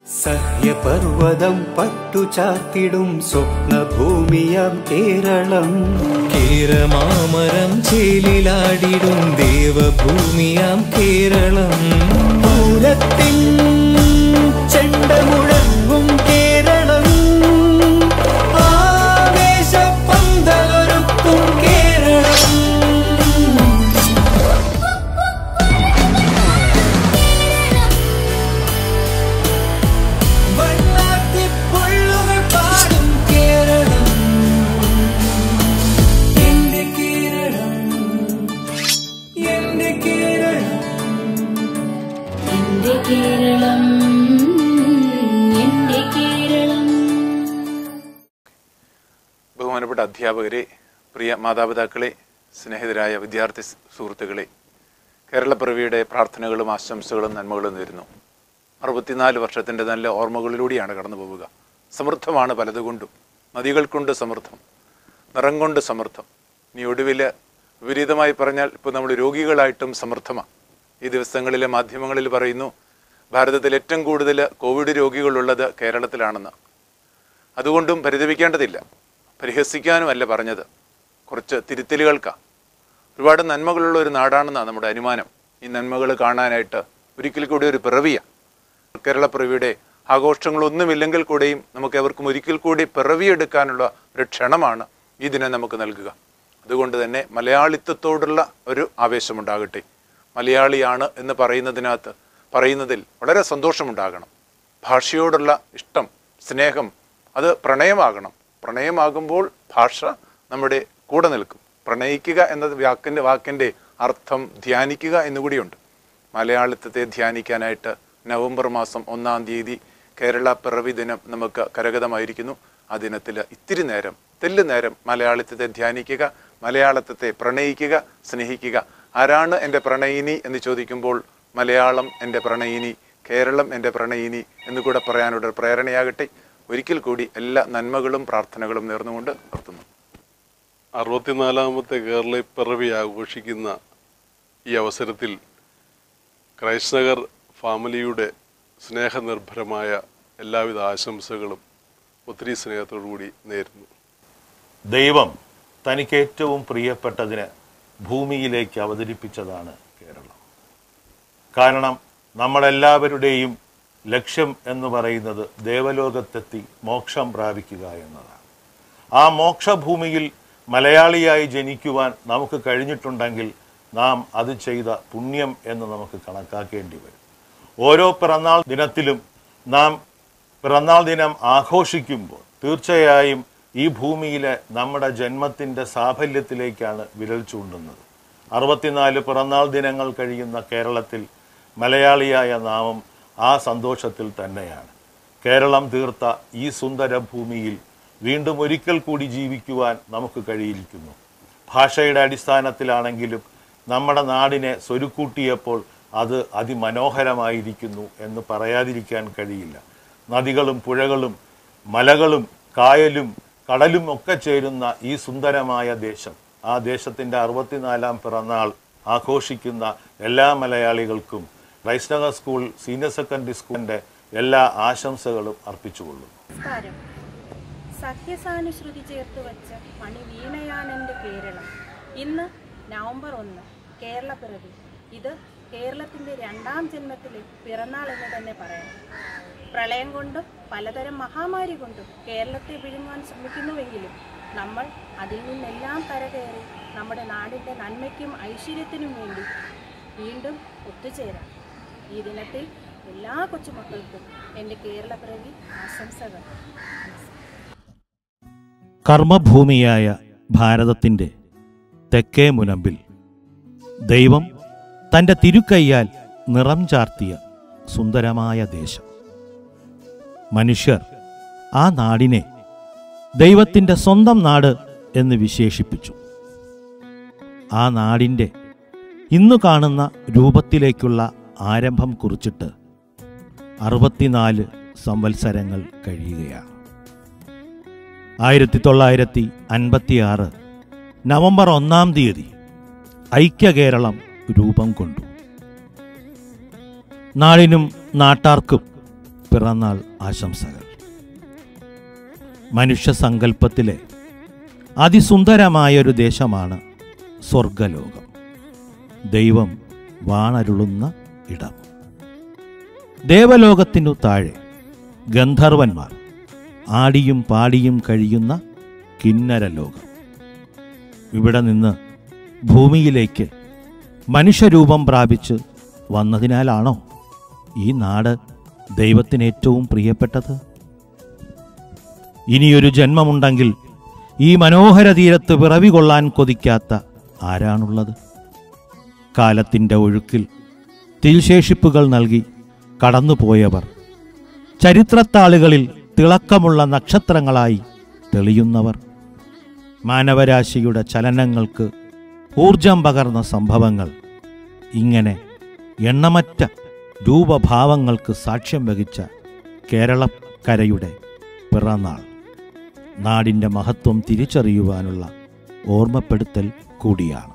സഹ്യപർവ്വതം പട്ടുചാർത്തിടും സ്വപ്നഭൂമിയാം കേരളം, കേരമാമരം ചേലിലാടിടും ദേവഭൂമിയാം കേരളം, പൂരത്തിൻ ചെണ്ട മുഴങ്ങും കേരളം, ആവേശപ്പന്തലൊരുക്കും കേരളം. ബഹുമാനപ്പെട്ട അധ്യാപകരെ, പ്രിയ മാതാപിതാക്കളെ, സ്നേഹിതരായ വിദ്യാർത്ഥി സുഹൃത്തുക്കളെ, കേരളപ്പിറവിയുടെ പ്രാർത്ഥനകളും ആശംസകളും നന്മകളും നേരുന്നു. 64 വർഷത്തിൻ്റെ നല്ല ഓർമ്മകളിലൂടെയാണ് കടന്നു പോവുക. സമൃദ്ധമാണ് പലതുകൊണ്ടും. നദികൾ കൊണ്ട് സമൃദ്ധം, നിറം കൊണ്ട് സമൃദ്ധം, ഇനി ഒടുവിൽ വിപരീതമായി പറഞ്ഞാൽ ഇപ്പോൾ നമ്മൾ രോഗികളായിട്ടും സമൃദ്ധമാണ്. ഈ ദിവസങ്ങളിലെ മാധ്യമങ്ങളിൽ പറയുന്നു ഭാരതത്തിൽ ഏറ്റവും കൂടുതൽ കോവിഡ് രോഗികളുള്ളത് കേരളത്തിലാണെന്ന്. അതുകൊണ്ടും പരിതപിക്കേണ്ടതില്ല, പരിഹസിക്കാനുമല്ല പറഞ്ഞത്, കുറച്ച് തിരുത്തലുകൾക്കാണ്. ഒരുപാട് നന്മകളുള്ള ഒരു നാടാണെന്നാണ് നമ്മുടെ അനുമാനം. ഈ നന്മകൾ കാണാനായിട്ട് ഒരിക്കൽ കൂടി ഒരു പിറവിയാണ്. കേരളപ്പിറവിയുടെ ആഘോഷങ്ങളൊന്നുമില്ലെങ്കിൽ കൂടെയും നമുക്ക് എവർക്കും ഒരിക്കൽ കൂടി പിറവിയെടുക്കാനുള്ള ഒരു ക്ഷണമാണ് ഈ ദിനം നമുക്ക് നൽകുക. അതുകൊണ്ട് തന്നെ മലയാളിത്വത്തോടുള്ള ഒരു ആവേശമുണ്ടാകട്ടെ. മലയാളിയാണ് എന്ന് പറയുന്നതിൽ വളരെ സന്തോഷമുണ്ടാകണം. ഭാഷയോടുള്ള ഇഷ്ടം, സ്നേഹം, അത് പ്രണയമാകണം. പ്രണയമാകുമ്പോൾ ഭാഷ നമ്മുടെ കൂടെ നിൽക്കും. പ്രണയിക്കുക എന്നത് വാക്കിൻ്റെ അർത്ഥം ധ്യാനിക്കുക എന്നുകൂടിയുണ്ട്. മലയാളിത്വത്തെ ധ്യാനിക്കാനായിട്ട് നവംബർ മാസം 1-ാം തീയതി കേരള പിറവി ദിനം നമുക്ക് കരഗതമായിരിക്കുന്നു. ആ ദിനത്തിൽ ഇത്തിരി നേരം, തെല്ലുനേരം മലയാളിത്വത്തെ ധ്യാനിക്കുക, മലയാളത്തെ പ്രണയിക്കുക, സ്നേഹിക്കുക. ആരാണ് എൻ്റെ പ്രണയിനി എന്ന് ചോദിക്കുമ്പോൾ മലയാളം എൻ്റെ പ്രണയിനി, കേരളം എൻ്റെ പ്രണയിനി എന്നുകൂടെ പറയാനുള്ള പ്രേരണയാകട്ടെ. ഒരിക്കൽ കൂടി എല്ലാ നന്മകളും പ്രാർത്ഥനകളും നേർന്നുകൊണ്ട് നിർത്തുന്നു. 64ാമത്തെ കേരള പിറവി ആഘോഷിക്കുന്ന ഈ അവസരത്തിൽ ക്രൈസ്റ്റ് ഫാമിലിയുടെ സ്നേഹനിർഭരമായ എല്ലാവിധ ആശംസകളും ഒത്തിരി സ്നേഹത്തോടുകൂടി നേരുന്നു. ദൈവം തനിക്ക് ഏറ്റവും പ്രിയപ്പെട്ടതിന് ഭൂമിയിലേക്ക് അവതരിപ്പിച്ചതാണ് കേരളം. കാരണം നമ്മളെല്ലാവരുടെയും ലക്ഷ്യം എന്ന് പറയുന്നത് ദേവലോകത്തെത്തി മോക്ഷം പ്രാപിക്കുക എന്നതാണ്. ആ മോക്ഷഭൂമിയിൽ മലയാളിയായി ജനിക്കുവാൻ നമുക്ക് കഴിഞ്ഞിട്ടുണ്ടെങ്കിൽ നാം അത് ചെയ്ത പുണ്യം എന്ന് നമുക്ക് കണക്കാക്കേണ്ടി വരും. ഓരോ പിറന്നാൾ ദിനത്തിലും നാം പിറന്നാൾ ദിനം ആഘോഷിക്കുമ്പോൾ തീർച്ചയായും ഈ ഭൂമിയിലെ നമ്മുടെ ജന്മത്തിൻ്റെ സാഫല്യത്തിലേക്കാണ് വിരൽ ചൂണ്ടുന്നത്. 64 പിറന്നാൾ ദിനങ്ങൾ കഴിയുന്ന കേരളത്തിൽ മലയാളിയായ നാമം ആ സന്തോഷത്തിൽ തന്നെയാണ്. കേരളം തീർത്ത ഈ സുന്ദര ഭൂമിയിൽ വീണ്ടും ഒരിക്കൽ കൂടി ജീവിക്കുവാൻ നമുക്ക് കഴിയിരിക്കുന്നു. ഭാഷയുടെ അടിസ്ഥാനത്തിലാണെങ്കിലും നമ്മുടെ നാടിനെ സ്വരുക്കൂട്ടിയപ്പോൾ അത് അതിമനോഹരമായിരിക്കുന്നു എന്ന് പറയാതിരിക്കാൻ കഴിയില്ല. നദികളും പുഴകളും മലകളും കായലും കടലും ഒക്കെ ചേരുന്ന ഈ സുന്ദരമായ ദേശം, ആ ദേശത്തിൻ്റെ 64ാം പിറന്നാൾ ആഘോഷിക്കുന്ന എല്ലാ മലയാളികൾക്കും Christ Nagar school senior secondary സ്കൂളിൻ്റെ എല്ലാ ആശംസകളും അർപ്പിച്ചുകൊള്ളുന്നു. നമസ്കാരം. സഖ്യസാനുശ്രുതി ചേർത്ത് വച്ച മണി വീണയാണെൻ്റെ കേരളം. ഇന്ന് നവംബർ 1 കേരളപ്പിറവി. ഇത് കേരളത്തിൻ്റെ 2ാം ജന്മത്തിലെ പിറന്നാൾ എന്ന് തന്നെ പറയാം. പ്രളയം കൊണ്ടും പലതരം മഹാമാരി കൊണ്ടും കേരളത്തെ വിഴുങ്ങാൻ ശ്രമിക്കുന്നുവെങ്കിലും നമ്മൾ അതിൽ നിന്നെല്ലാം കരകയറി നമ്മുടെ നാടിൻ്റെ നന്മയ്ക്കും ഐശ്വര്യത്തിനും വേണ്ടി വീണ്ടും ഒത്തുചേരാം. ഈ ദിനത്തിൽ എല്ലാ കൊച്ചുമക്കൾക്കും എൻ്റെ കേരളപ്പിറവി ആശംസകൾ. കർമ്മഭൂമിയായ ഭാരതത്തിൻ്റെ തെക്കേ മുനമ്പിൽ ദൈവം തൻ്റെ തിരുക്കൈയാൽ നിറം ചാർത്തിയ സുന്ദരമായ ദേശം. മനുഷ്യർ ആ നാടിനെ ദൈവത്തിൻ്റെ സ്വന്തം നാട് എന്ന് വിശേഷിപ്പിച്ചു. ആ നാടിൻ്റെ ഇന്നു കാണുന്ന രൂപത്തിലേക്കുള്ള ആരംഭം കുറിച്ചിട്ട് 64 സംവത്സരങ്ങൾ കഴിയുകയാണ്. 1956 നവംബർ 1-ാം തീയതി ഐക്യകേരളം രൂപം കൊണ്ടു. നാടിനും നാട്ടാർക്കും പിറന്നാൾ ആശംസകൾ. മനുഷ്യ സങ്കല്പത്തിലെ അതിസുന്ദരമായൊരു ദേശമാണ് സ്വർഗലോകം, ദൈവം വാണരുളുന്ന ഇടം. ദേവലോകത്തിനു താഴെ ഗന്ധർവന്മാർ ആടിയും പാടിയും കഴിയുന്ന കിന്നരലോകം. ഇവിടെ നിന്ന് ഭൂമിയിലേക്ക് മനുഷ്യരൂപം പ്രാപിച്ച് വന്നതിനാലാണോ ഈ നാട് ദൈവത്തിന് ഏറ്റവും പ്രിയപ്പെട്ടത്? ഇനിയൊരു ജന്മമുണ്ടെങ്കിൽ ഈ മനോഹര തീരത്ത് പിറവി കൊള്ളാൻ കൊതിക്കാത്ത ആരാണുള്ളത്? കാലത്തിൻ്റെ ഒഴുക്കിൽ തിൽശേഷിപ്പുകൾ നൽകി കടന്നുപോയവർ, ചരിത്രത്താളുകളിൽ തിളക്കമുള്ള നക്ഷത്രങ്ങളായി തെളിയുന്നവർ, മാനവരാശിയുടെ ചലനങ്ങൾക്ക് ഊർജം പകർന്ന സംഭവങ്ങൾ, ഇങ്ങനെ എണ്ണമറ്റ രൂപഭാവങ്ങൾക്ക് സാക്ഷ്യം വഹിച്ച കേരളക്കരയുടെ പിറന്നാൾ നാടിൻ്റെ മഹത്വം തിരിച്ചറിയുവാനുള്ള ഓർമ്മപ്പെടുത്തൽ കൂടിയാണ്.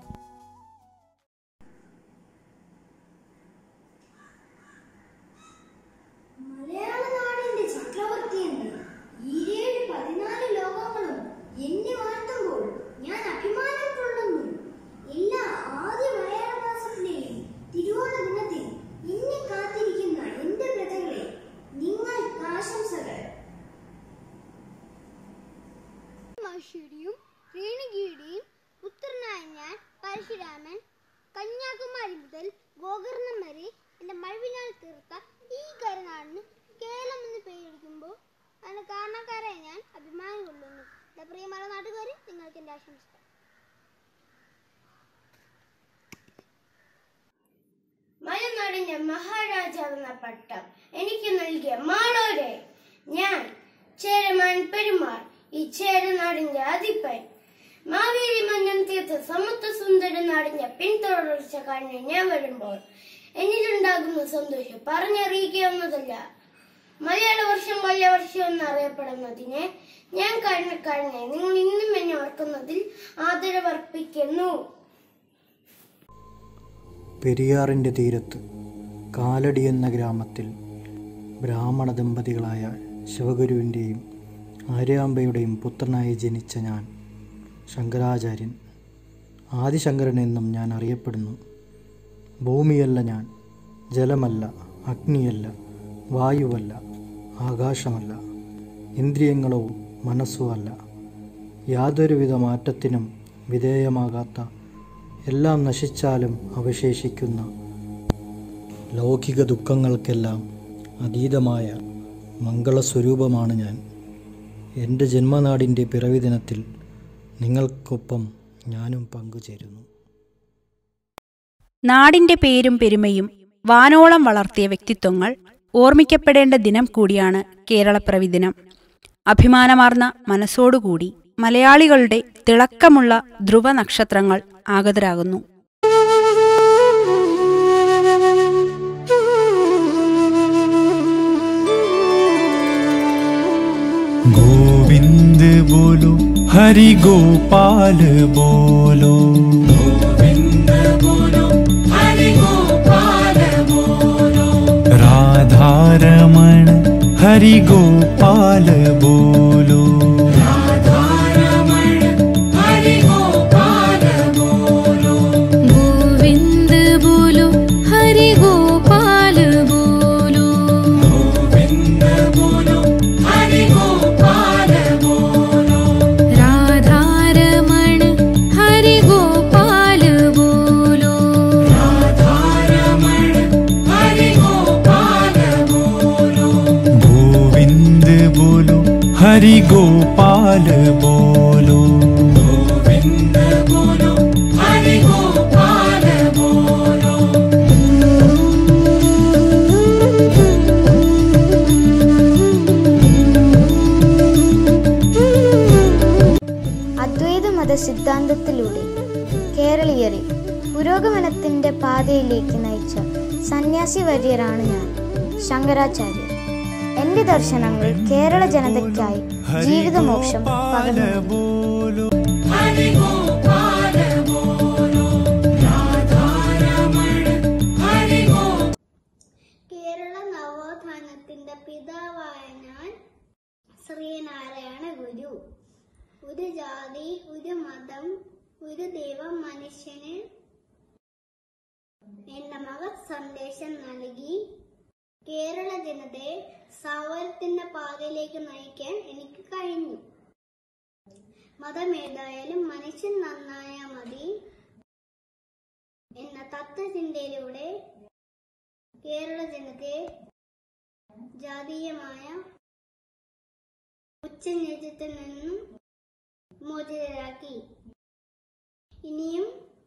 രേണുകയുടെയും പുത്രനായ ഞാൻ പരശുരാമൻ കന്യാകുമാരി മുതൽ ഗോകർണം വരെ എൻ്റെ മഴവിനാൽ തീർത്ത ഈ കരുനാടിന് കേരളം എന്ന് പേരെടുക്കുമ്പോൾ അതിന് കാരണക്കാരായ ഞാൻ അഭിമാനം കൊള്ളുന്നു. എൻ്റെ പ്രിയമായ നാട്ടുകാരെ, നിങ്ങൾക്ക് എൻ്റെ ആശംസകൾ. മലനാടിന്റെ മഹാരാജാവെന്ന പട്ടം എനിക്ക് നൽകിയ മാളോരെ, ഞാൻ ചേരമാൻ പെരുമാൾ, ഈ ചേരനാടിന്റെ അധിപൻ. മാവേലി മന്നം തീർത്ത സമത്വ സുന്ദര നാടിന്റെ പിന്തുടർച്ച കഴിഞ്ഞ് ഞാൻ വരുമ്പോൾ എന്നിലുണ്ടാകുന്ന സന്തോഷം പറഞ്ഞറിയിക്കാവുന്നതല്ല. മലയാള വർഷം കൊല്ലവർഷം എന്നറിയപ്പെടുന്നതിനെ ഞാൻ കഴിഞ്ഞ നിങ്ങൾ ഇന്നും എന്നെ ഓർക്കുന്നതിൽ ആദരവർപ്പിക്കുന്നു. പെരിയാറിൻ്റെ തീരത്ത് കാലടി എന്ന ഗ്രാമത്തിൽ ബ്രാഹ്മണ ദമ്പതികളായ ശിവഗുരുവിൻ്റെയും ആര്യാമ്പയുടെയും പുത്രനായി ജനിച്ച ഞാൻ ശങ്കരാചാര്യൻ, ആദിശങ്കരൻ എന്നും ഞാൻ അറിയപ്പെടുന്നു. ഭൂമിയല്ല ഞാൻ, ജലമല്ല, അഗ്നിയല്ല, വായുവല്ല, ആകാശമല്ല, ഇന്ദ്രിയങ്ങളോ മനസ്സോ അല്ല, യാതൊരുവിധ മാറ്റത്തിനും വിധേയമാകാത്ത, എല്ലാം നശിച്ചാലും അവശേഷിക്കുന്ന, ലൗകിക ദുഃഖങ്ങൾക്കെല്ലാം അതീതമായ മംഗളസ്വരൂപമാണ് ഞാൻ. എൻ്റെ ജന്മനാടിൻ്റെ പിറവി ദിനത്തിൽ നിങ്ങൾക്കൊപ്പം ഞാനും പങ്കുചേരുന്നു. നാടിന്റെ പേരും പെരുമയും വാനോളം വളർത്തിയ വ്യക്തിത്വങ്ങൾ ഓർമ്മിക്കപ്പെടേണ്ട ദിനം കൂടിയാണ് കേരളപ്പിറവി ദിനം. അഭിമാനമാർന്ന മനസ്സോടുകൂടി മലയാളികളുടെ തിളക്കമുള്ള ധ്രുവ നക്ഷത്രങ്ങൾ ആഗതരാകുന്നു. गोविंद बोलो हरि गोपाल बोलो, गोविंद बोलो हरि गोपाल बोलो, राधा रमण हरि गोपाल बोलो, राधा रमण हरि गोपाल बोलो, गोविंद बोलो हरि गोपाल बोलो, गोविंद बोलो हरि गोपाल बोलो, राधा रमण हरि गोपाल बोलो, राधा रमण हरि गोपाल बोलो, गोविंद बोलो हरि गोपाल बोलो, गोविंद बोलो हरि गोपाल बोलो. അദ്വൈത മത സിദ്ധാന്തത്തിലൂടെ കേരളീയരെ പുരോഗമനത്തിന്റെ പാതയിലേക്ക് നയിച്ച സന്യാസി വര്യരാണ് ഞാൻ, ശങ്കരാചാര്യർ. എന്റെ ദർശനങ്ങൾ കേരള ജനതയ്ക്കായി ജീവിതമോക്ഷം പകർന്നു. हरि गोपाल बोलो, राधा रमण हरि गोपाल. കേരള നവോത്ഥാനത്തിന്റെ എന്റെ പിതാവായ ഞാൻ ശ്രീനാരായണ ഗുരു. ഒരു ജാതി, ഒരു മതം, ഒരു ദൈവം മനുഷ്യന് എന്ന മഹത് സന്ദേശം നൽകി കേരള ജനതയെ സൗകര്യത്തിന്റെ പാതയിലേക്ക് നയിക്കാൻ എനിക്ക് കഴിഞ്ഞു. മതമേതായാലും മനുഷ്യൻ നന്നായാ മതി എന്ന തത്വചിന്തയിലൂടെ കേരള ജനതയെ ജാതീയമായ ഉച്ചനീചത്തിൽ നിന്നും മോചിതരാക്കി. ഇനിയും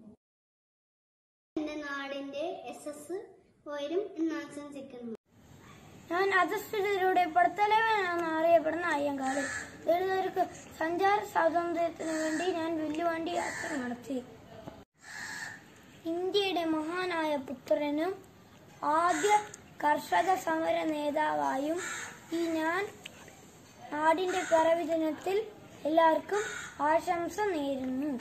എന്റെ നാടിന്റെ യശസ് ഉയരും എന്ന് ആശംസിക്കുന്നു. ഞാൻ അധസ്ഥിതരുടെ പടത്തലവനാണെന്ന് അറിയപ്പെടുന്ന അയ്യങ്കാളി. ദളിതർക്ക് സഞ്ചാര സ്വാതന്ത്ര്യത്തിന് വേണ്ടി ഞാൻ വില്ലുവണ്ടി യാത്ര നടത്തി. ഇന്ത്യയുടെ മഹാനായ പുത്രനും ആദ്യ കർഷക സമര നേതാവായും ഈ ഞാൻ നാടിന്റെ പിറവി ദിനത്തിൽ എല്ലാവർക്കും ആശംസ നേരുന്നു.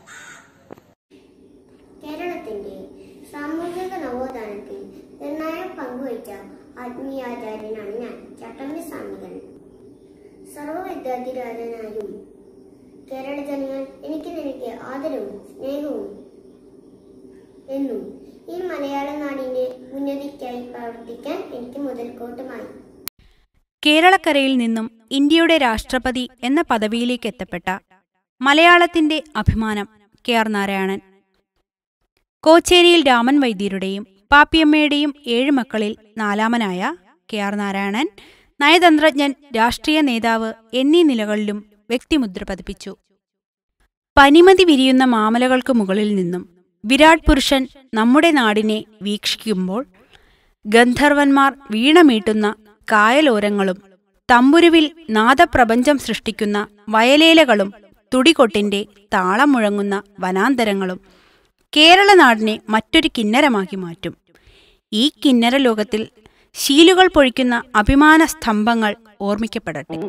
കേരളത്തിന്റെ സാമൂഹിക നവോത്ഥാനത്തിൽ നിർണായക പങ്കുവഹിച്ച ആത്മീയാചാര്യനാണ് ഞാൻ, ചട്ടമ്പി സ്വാമികൾ. സർവവിദ്യാധിരാജനായും കേരള ജനങ്ങൾ എനിക്ക് നിനക്ക് ആദരവും സ്നേഹവും എന്നും ഈ മലയാള നാടിന്റെ ഉന്നതിക്കായി പ്രവർത്തിക്കാൻ എനിക്ക് മുതൽക്കോട്ടുമായി. കേരളക്കരയിൽ നിന്നും ഇന്ത്യയുടെ രാഷ്ട്രപതി എന്ന പദവിയിലേക്ക് എത്തപ്പെട്ട മലയാളത്തിന്റെ അഭിമാനം KR നാരായണൻ. കോച്ചേരിയിൽ രാമൻ വൈദ്യരുടെയും പാപ്പിയമ്മയുടെയും 7 മക്കളിൽ 4-മനായ KR നാരായണൻ നയതന്ത്രജ്ഞൻ, രാഷ്ട്രീയ നേതാവ് എന്നീ നിലകളിലും വ്യക്തിമുദ്ര പതിപ്പിച്ചു. പനിമതി വിരിയുന്ന മാമലകൾക്ക് മുകളിൽ നിന്നും വിരാട് പുരുഷൻ നമ്മുടെ നാടിനെ വീക്ഷിക്കുമ്പോൾ ഗന്ധർവന്മാർ വീണമീട്ടുന്ന കായലോരങ്ങളും തമ്പുരുവിൽ നാദപ്രപഞ്ചം സൃഷ്ടിക്കുന്ന വയലേലകളും തുടികൊട്ടിന്റെ താളം മുഴങ്ങുന്ന വനാന്തരങ്ങളും കേരള നാടിനെ മറ്റൊരു കിന്നരമാക്കി മാറ്റും. ഈ കിന്നര ലോകത്തിൽ ശീലുകൾ പൊഴിക്കുന്ന അഭിമാന സ്തംഭങ്ങൾ ഓർമ്മിക്കപ്പെടട്ടെ.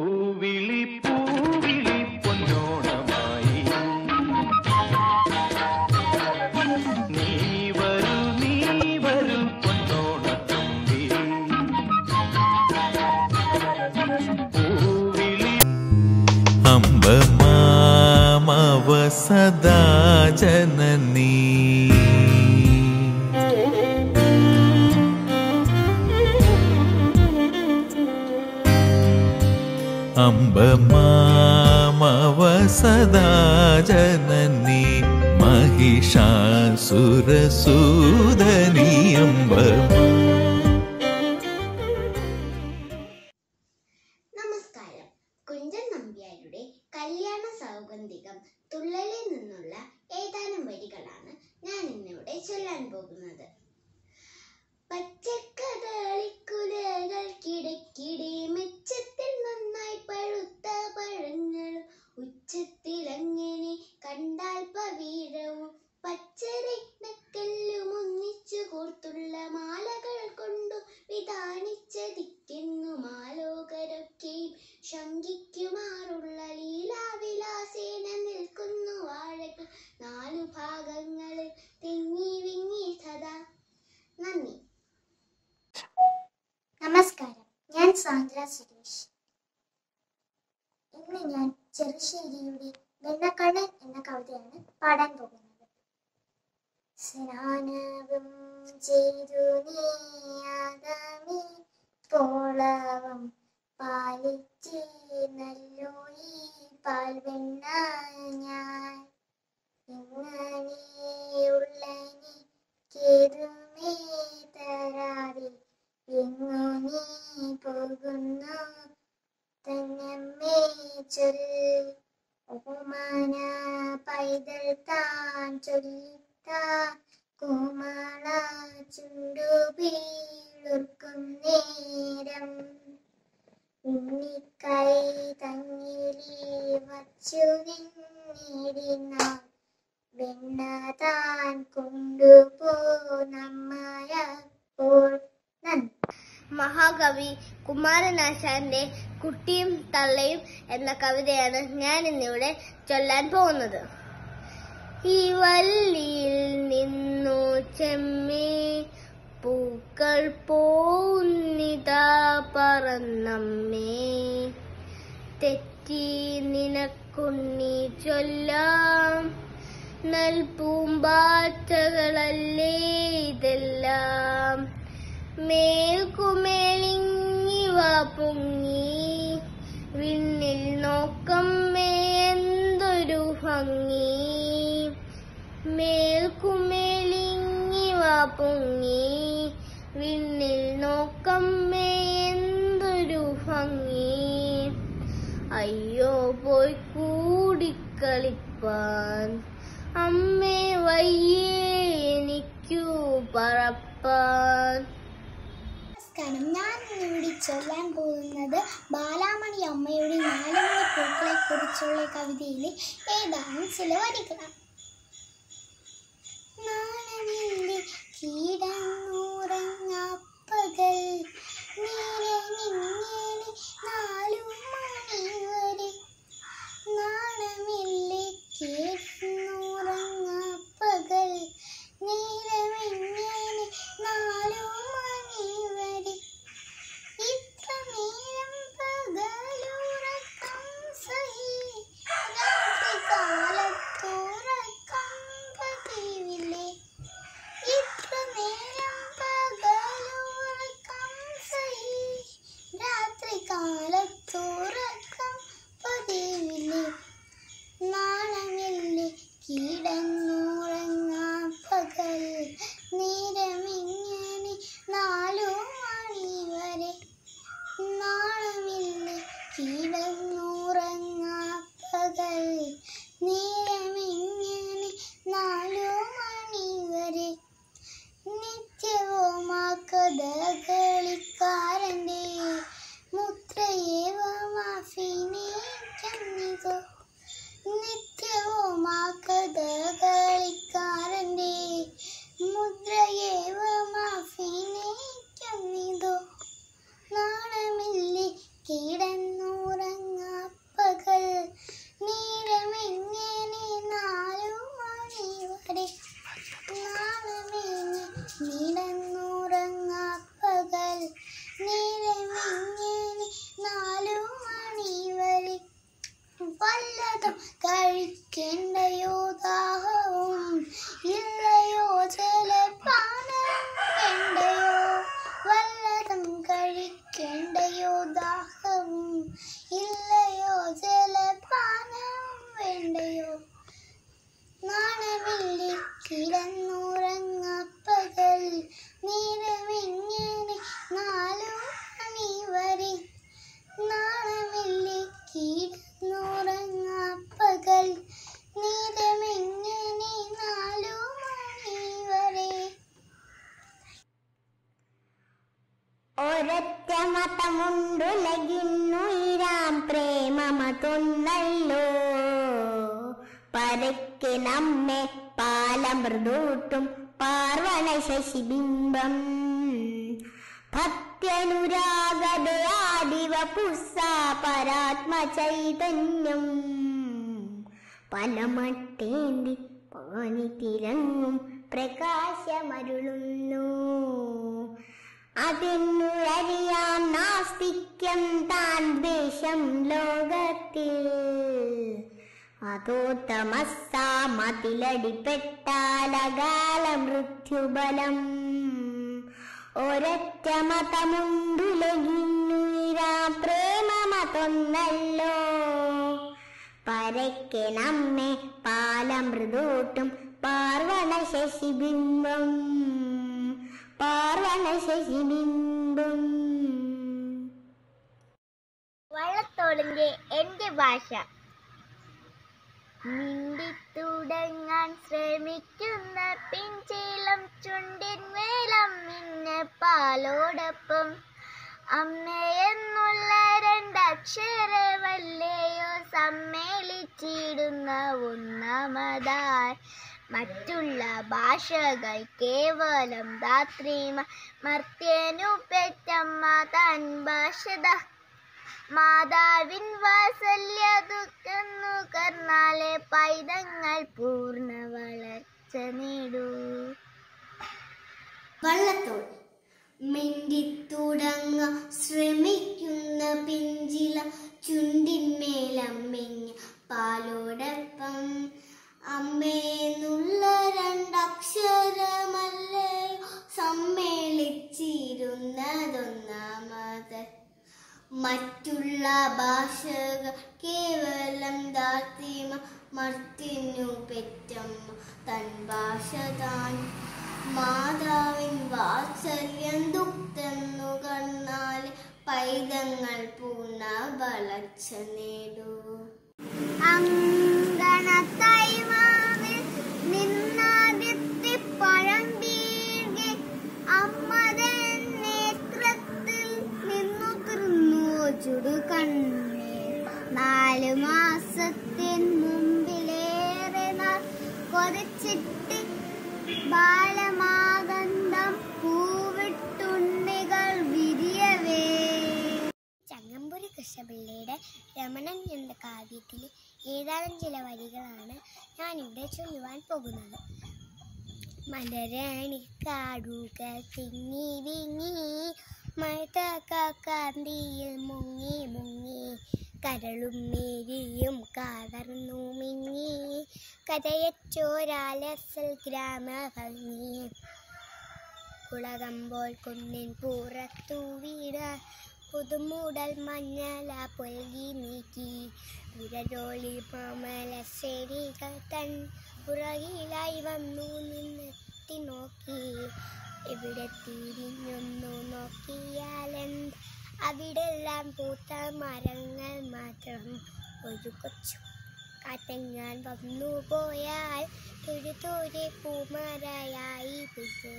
അംബമാമവ സദാ ജനനീ അംബമാമവ സദാ ജനനീ മഹിഷാസുരസൂദനീ അംബമാ. നമസ്കാരം. കുഞ്ചൻ നമ്പ്യാരുടെ കല്യാണ സൗഗന്ധികം തുള്ളലിൽ നിന്നുള്ള ഏതാനും വരികളാണ് ഞാൻ ഇന്നിവിടെ ചൊല്ലാൻ പോകുന്നത്. പച്ചക്കദളിക്കുലകൾക്കിടയ്ക്കിടെ മെച്ചത്തിൽ നന്നായി പഴുത്ത പഴങ്ങളും ഉച്ചത്തിലങ്ങനെ കണ്ടാൽ പവീരവും പച്ചരത്നക്കല്ലും ഒന്നിച്ചു കോർത്തുള്ള മാലകൾ കൊണ്ടു വിധാനിച്ചതിക്കുന്നു മാലോകരൊക്കെയും ശങ്കിക്കുമാറുള്ള ലീലാവിലാസേന നിൽക്കുന്നു വാഴകൾ 4 ഭാഗങ്ങളിൽ തിങ്ങി വിങ്ങി സദാ. നന്ദി. നമസ്കാരം. ഞാൻ സാന്ദ്ര സുരേഷ്. ഇന്ന് ഞാൻ ചെറുശ്ശേരിയുടെ വെണ്ണക്കണ്ണൻ എന്ന കവിതയാണ് പാടാൻ പോകുന്നത്. സ്നാനവും ചെയ്തു നീയാദമി പോളവും പാലിച്ചേ നല്ലോ ഈ പാൽവെണ്ണ ഞാൻ ഇങ്ങനെയുള്ളനി കേതുമേ തരാതെ എങ്ങോ നീ പോകുന്നു തന്നമ്മേ ചൊല്ല് ഓമന പൈതൽ താൻ ചൊല്ലിത്ത കോമള ചുണ്ടുപീളുർക്കും നേരം ഉണ്ണിക്കൈ തങ്ങിലി വച്ചു നിന്നിടിനാൾ വെണ്ണ താൻ കൊണ്ടുപോ നമ്മയപ്പോൾ. മഹാകവി കുമാരനാശാന്റെ കുട്ടിയും തള്ളയും എന്ന കവിതയാണ് ഞാൻ ഇന്നിവിടെ ചൊല്ലാൻ പോകുന്നത്. ഈ വല്ലിയിൽ നിന്നു ചെമ്മേ പൂക്കൾ പോന്നിതാ പറന്നമ്മേ, തെറ്റി നിനക്കുണ്ണി ചൊല്ലാം, നൽപൂമ്പാറ്റകളല്ലേ ഇതെല്ലാം. മേൽക്കുമേലിങ്ങിവ പൊങ്ങി വിണ്ണിൽ നോക്കമ്മേ എന്തൊരു ഭംഗി. മേൽക്കുമേലിങ്ങിവ പൊങ്ങി വിണ്ണിൽ നോക്കമ്മേ എന്തൊരു ഭംഗി. അയ്യോ പോയി കൂടിക്കളിപ്പാൻ അമ്മേ വയ്യേ എനിക്കു പറപ്പാൻ. നമസ്കാരം. ഞാൻ ഇന്നിവിടെ ചൊല്ലാൻ പോകുന്നത് ബാലാമണി അമ്മയുടെ 4 മണി പൂക്കളെ കുറിച്ചുള്ള കവിതയിലെ ഏതാനും ചില വരികളാണ്. നാണമില്ലേ കീടന്നുറങ്ങാപ്പകൽ, നീരണിങ്ങനെ 4 മണി വരെ. നാണമില്ലേ കീടന്നുറങ്ങാപ്പകൽ, നീരമിങ്ങനെ 4 മണി വരെ. ഇത്ര നേരം പകലുറക്കം സഹി, രാത്രി കാലത്തുറക്കം പതിവില്ലേ. ഇത്ര നേരം പകലുറക്കം സഹി, രാത്രി കാലത്തുറക്കം പതിവില്ലേ. നാണമില്ലേ കീടന്നുറങ്ങാൻ പകൽ, നേരമിങ്ങനെ 4 മണി വരെ. നാണമില്ലേ കീടന്നുറങ്ങാൻ പകൽ, നേരമിങ്ങനെ 4 മണി വരെ. നിത്യവും ആ കഥകളിക്കാരൻ്റെ മുദ്രയേവമാഫിനീക്കന്നിതോ. നിത്യവും ആ കഥകളിക്കാരൻ്റെ മുദ്രയേവമാഫിനീക്കന്നിതോ. നാണമില്ലേ കീടന്നുറങ്ങാപ്പകൽ, നേരമിങ്ങനെ 4 മണി വരെ. നാണമില്ലേ കീടന്നുറങ്ങാപ്പകൽ, നേരമിങ്ങനെ 4 മണി വരെ. വല്ലതും കഴിക്കേണ്ടയോ ദാഹവും ഇല്ലയോ ജലപാനം വേണ്ടയോ. വല്ലതും കഴിക്കേണ്ടയോ ദാഹവും ഇല്ലയോ ജലപാനം വേണ്ടയോ. നാണമില്ലേ കിടന്നുറങ്ങാപ്പകൽ, നേരമിങ്ങനെ 4 മണി വരെ. നാണമില്ലേ കിടന്നുറങ്ങാപ്പകൽ, നേരമിങ്ങനെ 4 മണി വരെ. ഒരൊറ്റ മതമുണ്ടുലകിന്നുയിരാം പ്രേമമതൊന്നല്ലോ. പരക്കെ നമ്മെ പാലമൃദൂട്ടും പാർവണ ശശിബിംബം. ഭക്ത്യനുരാഗതയാദിവ പുസ്സാ പരാത്മചൈതന്യം. പലമട്ടേന്തി പാനിതിരങ്ങും പ്രകാശമരുളുന്നു. അതെന്നുരറിയാം നാസ്തിക്യം താൻ ദ്വേഷം ലോകത്തിൽ. അതോ തമസ്സാമതിലടിപ്പെട്ടാലകാല മൃത്യുബലം. ഒരൊറ്റ മതമുണ്ടുലകിന്നുയിരാ പ്രേമമതൊന്നല്ലോ. പരക്കെ നമ്മെ പാലമൃദൂട്ടും പാർവണ ശശിബിംബം. പാർവണ ശശിബിംബം. വള്ളത്തോളിന്റെ എന്റെ ഭാഷ. മിണ്ടിത്തുടങ്ങാൻ ശ്രമിക്കുന്ന പിഞ്ചീളം ചുണ്ടിന്മേലം മിന്നെ പാലോടൊപ്പം അമ്മയെന്നുള്ള 2 അക്ഷരവല്ലയോ സമ്മേളിച്ചിടുന്ന ഒന്നാമതായി. മറ്റുള്ള ഭാഷകൾ കേവലം ധാത്രിമ മർത്യനു പെറ്റമ്മ താൻ ഭാഷത. മാതാവിൻ വാത്സല്യ ദുഃഖന്നു കർന്നാലെ പൈതങ്ങൾ പൂർണ്ണ വളർച്ച നേടൂ. വള്ളത്തോൾ മിണ്ടിത്തുടങ്ങ ശ്രമിക്കുന്ന പിഞ്ചില ചുണ്ടിന്മേലമ്മിഞ്ഞ പാലോടൊപ്പം അമ്മേന്നുള്ള രണ്ടക്ഷരമല്ലയോ സമ്മേളിച്ചിരുന്നതൊന്നാമത്. മറ്റുള്ള ഭാഷകൾ കേവലം ദാർത്തിമ മർത്തിനു പെറ്റമ്മ തൻ ഭാഷ താൻ. മാതാവിൻ വാത്സല്യം ദുഃഖെന്നു കണ്ണാലെ പൈതങ്ങൾ പൂർണ്ണ വളർച്ച നേടൂ. അങ്കണത്തൈമാവിൽ നിന്നാദ്യത്തെ പഴം വീഴ്കെ അമ്മതൻ നേത്രത്തിൽ നിന്നു തിർന്നു ചുടുകണ്ണേ. 4 മാസത്തിന് മുമ്പിലേറെ നാൾ കൊതിച്ചിട്ട് ബാലമാകന്തം പൂവിട്ടുണ്ണികൾ വിരിയവേ. ചങ്ങമ്പുരി കൃഷ്ണപിള്ളയുടെ രമണൻ എന്ന കാവ്യത്തിലെ ഏതാനും ചില വരികളാണ് ഞാനിവിടെ ചൊല്ലുവാൻ പോകുന്നത്. മലരണിക്കാടുകൾ തിങ്ങി വിങ്ങി മഴക്കാന്തിയിൽ മുങ്ങി മുങ്ങി കരളും മേരിയും കാതർന്നു മിങ്ങി കരയച്ചോരാലസൽ ഗ്രാമഭംഗി. കുളകമ്പോൾ കുന്നിൻ പുറത്തു വീട പുതുമൂടൽ മഞ്ഞല പൊൽകി നീക്കി വിരലോളി മാമലശ്ശേരികൾ തൻ പുറകിലായി വന്നു നിന്നെത്തി നോക്കി. എവിടെ തിരിഞ്ഞൊന്നു നോക്കിയാലെന്ത് അവിടെല്ലാം പൂത്ത മരങ്ങൾ മാത്രം. ഒരു കൊച്ചു കാറ്റങ്ങാൻ വന്നു പോയാൽ തുരുതൂരെ പൂമരയായി പിടിച്ച്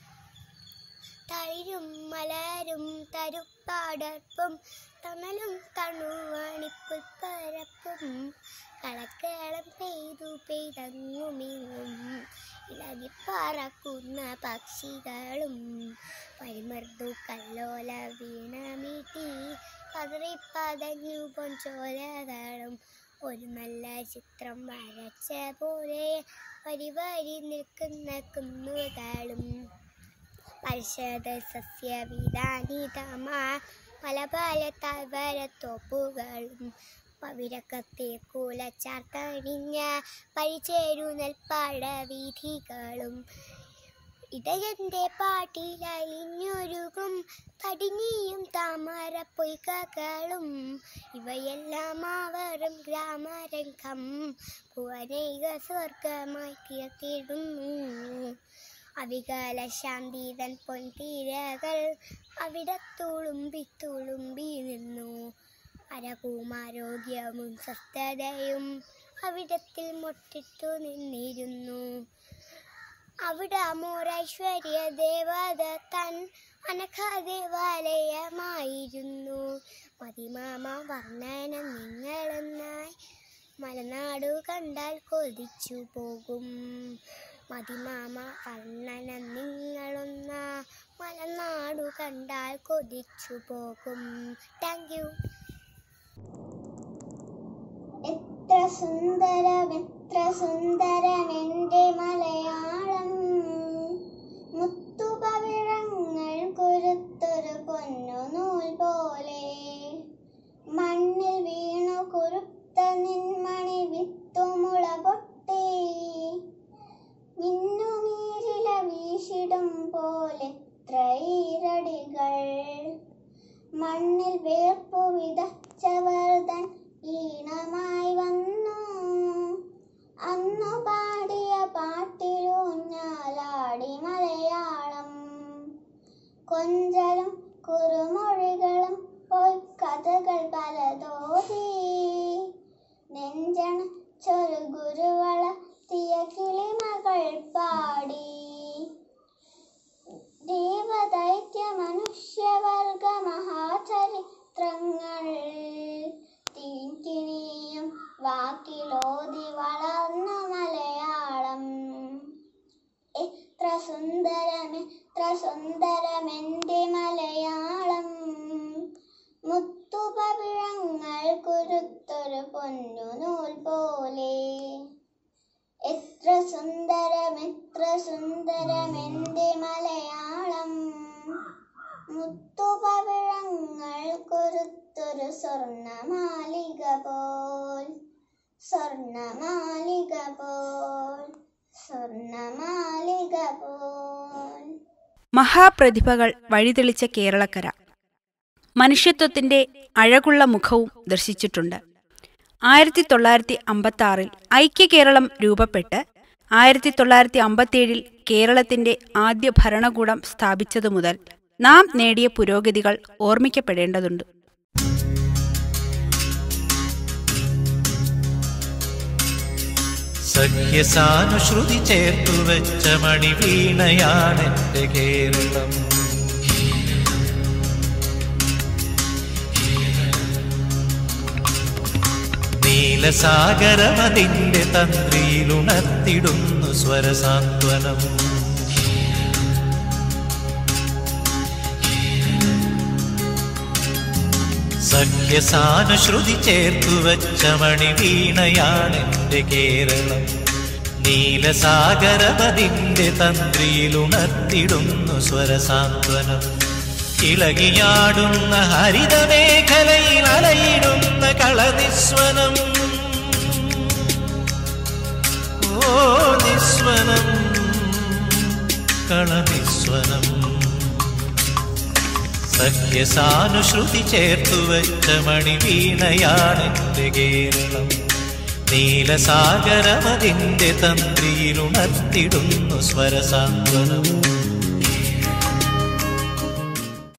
തളിരും മലരും തരുപ്പാടർപ്പും തണലും തണുവാണിപ്പുൽപ്പരപ്പും കളക്കേളം പെയ്തു പെയ്തങ്ങുമിങ്ങും ഇളകിപ്പറക്കുന്ന പക്ഷികളും പരിമർദ്ദു കല്ലോല വീണമീട്ടി പതറിപ്പതഞ്ഞു പൊൻചോലകളും ഒരു നല്ല ചിത്രം വരച്ച പോലെ വരി വരി നിൽക്കുന്ന കുന്നുകളും പരിഷത സസ്യവിധാനിതമാ പല പല താഴ്വരത്തോപ്പുകളും പവിരക്കത്തെ കൂലച്ചാർത്തണിഞ്ഞ പരിചേരു നെൽപ്പാട വീഥികളും ഇടയന്റെ പാട്ടിലലിഞ്ഞൊരുകും തടിഞ്ഞിയും താമര പൊയ്കകളും ഇവയെല്ലാം അവരും ഗ്രാമരംഗം ഭുവനൈക സ്വർഗമായി തീർത്തിടുന്നു. അവികല ശാന്തിതൻ പൊൻതീരകൾ അവിടെ തുളുമ്പി തുളുമ്പി നിന്നു. അരകുമാരോഗ്യവും സ്വസ്ഥതയും അവിടത്തിൽ മുട്ടിട്ടു നിന്നിരുന്നു. അവിടെ മോരൈശ്വര്യ ദേവത തൻ അനഘ ദേവാലയമായിരുന്നു. മതിമാമ വർണ്ണനം നിങ്ങളൊന്നായി മലനാടു കണ്ടാൽ കൊതിച്ചു പോകും. മതിമാമ വർണ്ണനം നിങ്ങളൊന്ന മലനാടു കണ്ടാൽ കൊതിച്ചു പോകും. Thank you. എത്ര സുന്ദരമെന്റെ മലയാളം, മുത്തുപവിഴങ്ങൾ കുരുത്തൊരു പൊന്നു നൂൽ പോലെ. മണ്ണിൽ വീണു കുരുത്ത നിൻമണി വിത്തുമുള പൊട്ടി മിന്നുമീരില വീശിടും പോലെ ത്രൈരടികൾ. മണ്ണിൽ വേർപ്പു വിതച്ചവർ തൻ ഈണമായി വന്നു. അന്നു പാടിയ പാട്ടിലൂഞ്ഞാലാടി മലയാളം. കൊഞ്ചലും കുറുമൊഴികളും പൊയ്ക്കഥകൾ പലതോതി നെഞ്ചണച്ചൊരു ഗുരുവളർത്തിയ കിളിമകൾ പാടി. ദേവദൈത്യ മനുഷ്യവർഗ മഹാചരിത്രങ്ങൾ തീക്കിനിയും വാക്കിലോതി വളർന്നു മലയാളം. എത്ര സുന്ദരമെന്റെ മലയാളം, മുത്തുപവിഴങ്ങൾ കുരുത്തൊരു പൊന്നു നൂൽ പോലെ. എത്ര സുന്ദരമെന്റെ മലയാളം. തൊടുത്തൊരു സ്വർണ്ണമാലിക പോൽ, സ്വർണ്ണമാലിക പോൽ, സ്വർണ്ണമാലിക പോൽ. മഹാപ്രതിഭകൾ വഴിതെളിച്ച കേരളക്കര മനുഷ്യത്വത്തിന്റെ അഴകുള്ള മുഖവും ദർശിച്ചിട്ടുണ്ട്. 1956 ഐക്യ കേരളം രൂപപ്പെട്ട് 1957 കേരളത്തിന്റെ ആദ്യ ഭരണകൂടം സ്ഥാപിച്ചതു മുതൽ നാം നേടിയ പുരോഗതികൾ ഓർമ്മിക്കപ്പെടേണ്ടതുണ്ട്. സഖ്യസാനുശ്രുതി ചേർത്തു വെച്ച മണിവീണയാണെന്റെ കേരളം. നീലസാഗരമതിന്റെ തന്ത്രിയിലുണർത്തിടുന്നു സ്വരസാന്ത്വനം. സഖ്യസാനുശ്രുതി ചേർത്തു വച്ച മണിവീണയാണെന്റെ കേരളം. നീലസാഗരമതിന്റെ തന്ത്രിയിലുണർത്തിടുന്നു സ്വരസാന്ത്വനം. ഇളകിയാടുന്ന ഹരിതമേഖലയിൽ അലയിടുന്ന കളനിസ്വനം. ഓ നിസ്വനം, കളനിസ്വനം. സഖ്യസാനുശ്രുതി ചേർത്തു വെച്ച മണിവീണയാണെന്റെ കേരളം. നീലസാഗരമതിന്റെ തന്ത്രിയിലുണർത്തിടുന്നു സ്വരസാന്ത്വനം.